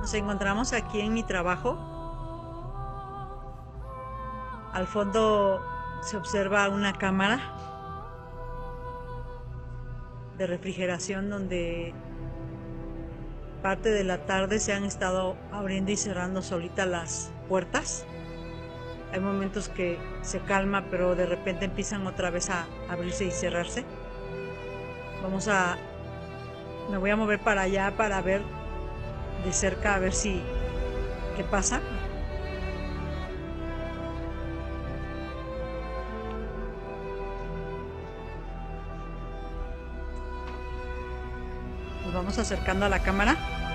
Nos encontramos aquí en mi trabajo. Al fondo se observa una cámara de refrigeración donde parte de la tarde se han estado abriendo y cerrando solita las puertas. Hay momentos que se calma, pero de repente empiezan otra vez a abrirse y cerrarse. Me voy a mover para allá para ver de cerca a ver si qué pasa. Nos vamos acercando a la cámara.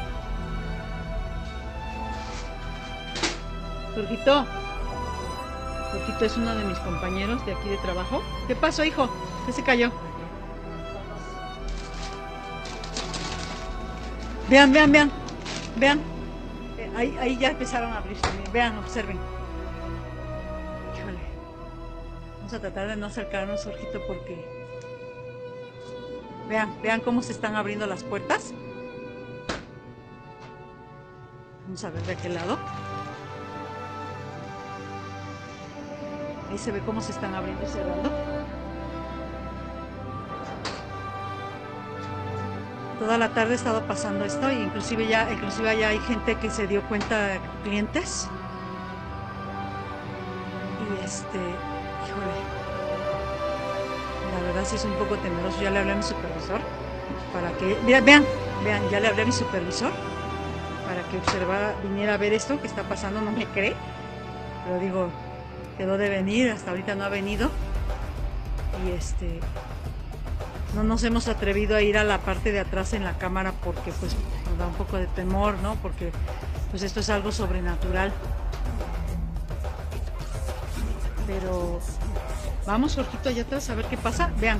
Jorgito es uno de mis compañeros de aquí de trabajo. ¿Qué pasó, hijo? ¿Qué se cayó? Vean. Ahí ya empezaron a abrirse. Vean, observen. Híjole. Vamos a tratar de no acercarnos, Jorgito, porque... Vean cómo se están abriendo las puertas. Vamos a ver de aquel lado. Ahí se ve cómo se están abriendo y cerrando. Toda la tarde ha estado pasando esto, y inclusive ya hay gente que se dio cuenta, clientes. Y híjole, la verdad sí es un poco temeroso. Ya le hablé a mi supervisor para que, vean, ya le hablé a mi supervisor para que viniera a ver esto que está pasando. No me cree, pero digo, quedó de venir, hasta ahorita no ha venido. Y no nos hemos atrevido a ir a la parte de atrás en la cámara porque pues nos da un poco de temor, ¿no? Porque pues esto es algo sobrenatural. Pero vamos, Jorgito, allá atrás a ver qué pasa. Vean.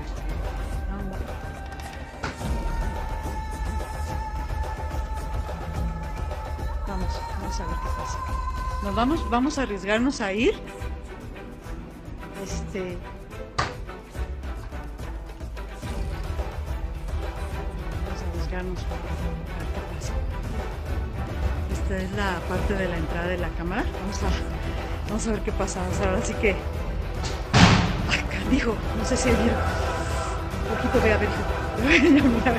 Vamos a ver qué pasa. Vamos a arriesgarnos a ir. Vamos a ver qué pasa. Esta es la parte de la entrada de la cámara. Vamos a ver qué pasa. Ahora sí que... Ay, canijo, no sé si vieron. Un poquito, ve a ver. Mira.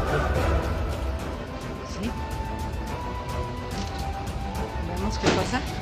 ¿Sí? Veamos qué pasa.